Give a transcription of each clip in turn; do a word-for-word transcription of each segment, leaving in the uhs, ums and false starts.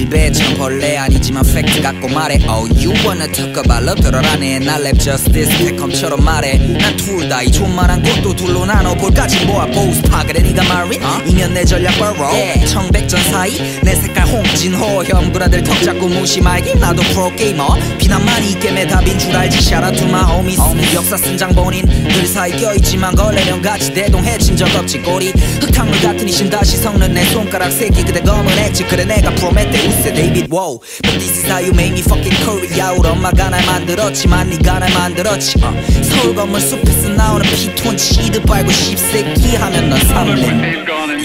입에처럼 벌레 아니지만 팩트 갖고 말해. Oh you wanna talk about love 들어라네. 날 랩 justice 태컴처럼 말해. 난 둘 다 이 존만한 곳도 둘로 나눠볼까지 모아 보스파. 그래 니가 말이 어? 이면 내 전략 borrow yeah. 청백전 사이 내 색깔 홍진호 혐그라들 턱 잡고 무시 말기. 나도 프로게이머 비난만이 게임의 답인 줄 알지. Shout out to my homies, homies. 역사 쓴장 본인들 사이 껴있지만 걸레면 같이 대동해친 적 없지. 꼬리 흙탕물 같은 이신 다시 섞는 내 손가락 새끼 그대 검은 엣지. 그래 내가 프로메테우스의 데이빗 wow. But this is how you made me fucking curry out. 엄마가 날 만들었지만 네가 날 만들었지. uh. 서울 건물 숲에서 나오는 피톤치 이드 빨고 십세기 하면 넌 삼림.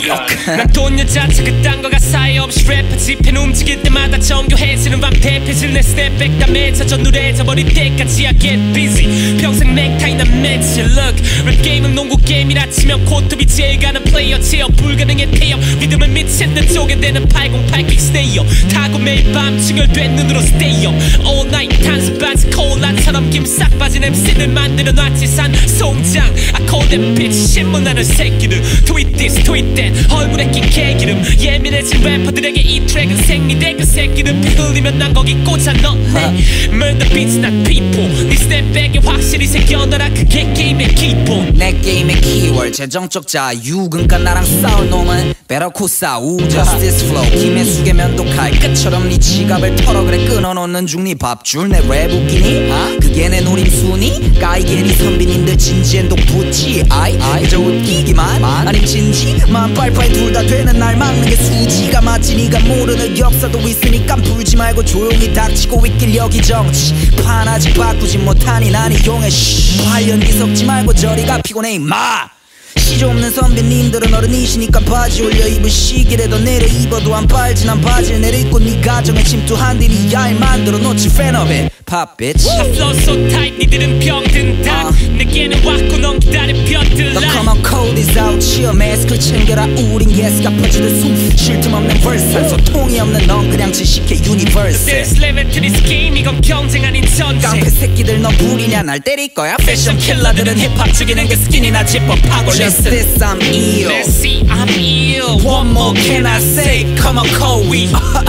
난 돈 여자체 그딴 거가 사이 없이 래퍼 집행 움직일 때마다 정교해지는 완패패질 내 스텝백 다 맺혀져 누래져 버릴 때까지 I get busy. 평생 넥타이 난 매치. Look 랩 게임은 농구 게임이라 치면 코트비 제일 가는 플레이어. 제어 불가능해 태엽 믿음을 미친 듯 쪼개대는 팔공팔 킥스테이어. 타고 매일 밤 충혈된 눈으로 stay up all night. 단수 바지 콜라처럼 김싹 빠진 엠씨들 만들어놨지 산송장. I call them bitch 신문하는 새끼들. Tweet this tweet that 얼굴에 낀 개기름. 예민해진 래퍼들에게 이 트랙은 생리대. 그 새끼들 피 흘리면 난 거기 꽂아 넣네. Murder beats not people. 네 스텝백에 확실히 새겨놔라. 그게 게임의 기본. 내 게임의 키워드 재정적 자유. 그니까 나랑 싸울 놈은 베러코 싸우. Justice flow 김혜숙의 면도칼 끝처럼 네 지갑을 털어. 그래 끊어놓는 중 네 밥줄. 내 랩 웃기니? 그게 내 노림수니? 까이게 네 선비님들 진지엔 독붙지. 아이 그저 웃기기만 아님 진지만 빨빨 둘 다 되는 날 막는 게 수지가 맞지. 네가 모르는 역사도 있으니까 풀지 말고 조용히 닥치고 있길. 여기 정치 판 아직 바꾸지 못하니 난 이용해. 관련 뒤섞지 말고 저리가 피곤해 임마. 시조 없는 선배님들은 어른이시니까 바지 올려 입을 시기라도 내려 입어도 안 빨지. 난 바지를 내려입고 네 가정에 침투한 뒤 네 알 만들어 놓지 fan of it pop bitch. I flow so tight 니들은 병든다. uh. 내게는 왔고 넌 기다려 벼들라. The CommonCold is out here. 마스크를 챙겨라 우린 예스가 퍼지듯 숨 쉴 틈 없는 verse. 소통이 없는 넌 그냥 지식해 universe. There's limit to this game. 이건 경쟁 아닌 전쟁. 깡패 새끼들 너 부리냐 날 때릴 거야. 패션 킬러들은 힙합 죽이는 그 스킨이나 지퍼파고. Justice I'm ill. Let's see I'm ill. What more can I say? CommonCold we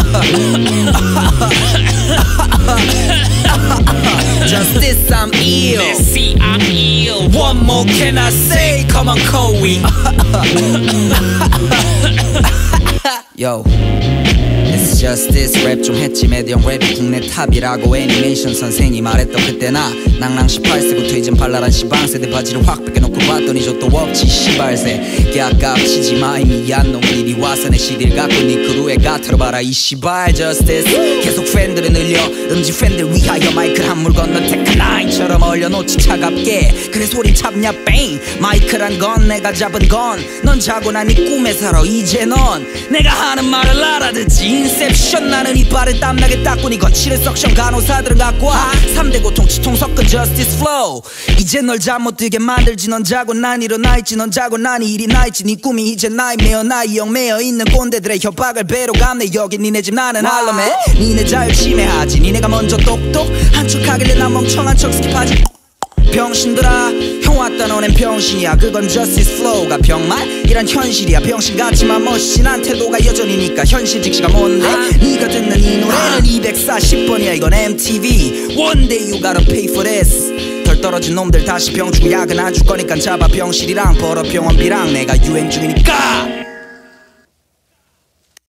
Justice I'm ill. Let's see I'm ill. What more can I say? CommonCold we Yo It's justice. 랩 좀 했지. 매디엄 랩이 국내 탑이라고 애니메이션 선생이 말했던 그때 나 낭랑 십팔 세부터 이젠 발랄한 시방세대 바지를 확 뺏겨놓고 봤더니 저도 없지 시발새. 깨아깝치지 마 이미 안 놈 이리 와서 내 시디를 갖고 니 크루에 가틀어봐라 이 시발. Justice 계속 팬들을 늘려 음지 팬들 위하여 마이크를 한 물 건너 테크나인처럼 얼려놓지 차갑게. 그래 소리 잡냐 뱅. 마이크란 건 내가 잡은 건 넌 자고 난 네 꿈에 살아. 이제 넌 내가 하는 말을 알아듣지. 인셉션 나는 이빨을 땀나게 닦고 니 건치를 석션 간호사들은 갖고 와. 삼 대 고통 치통 섞은 justice flow. 이제 널 잠 못 들게 만들지. 넌 자고 난 일어나 있지. 넌 자고 난 일이 나 있지. 네 꿈이 이제 나이메어 나이형 매여 있는 꼰대들의 협박을 배로 감내. 여기 니네 집 나는 할럼해. 니네 자유 침해하지. 니네가 먼저 똑똑 한척 하길래 난 멍청한 척 스킵하지. 병신들아 형 왔다 너넨 병신이야. 그건 justice flow가 병말 이란 현실이야. 병신 같지만 멋진 한 태도가 여전히니까 현실 직시가 뭔데. 아. 네가 듣는 이 노래는 이백사십 번이야. 이건 엠티비 One day you gotta pay for this. 덜 떨어진 놈들 다시 병 주고 약은 안 줄 거니까 잡아 병실이랑 벌어 병원비랑. 내가 유행 중이니까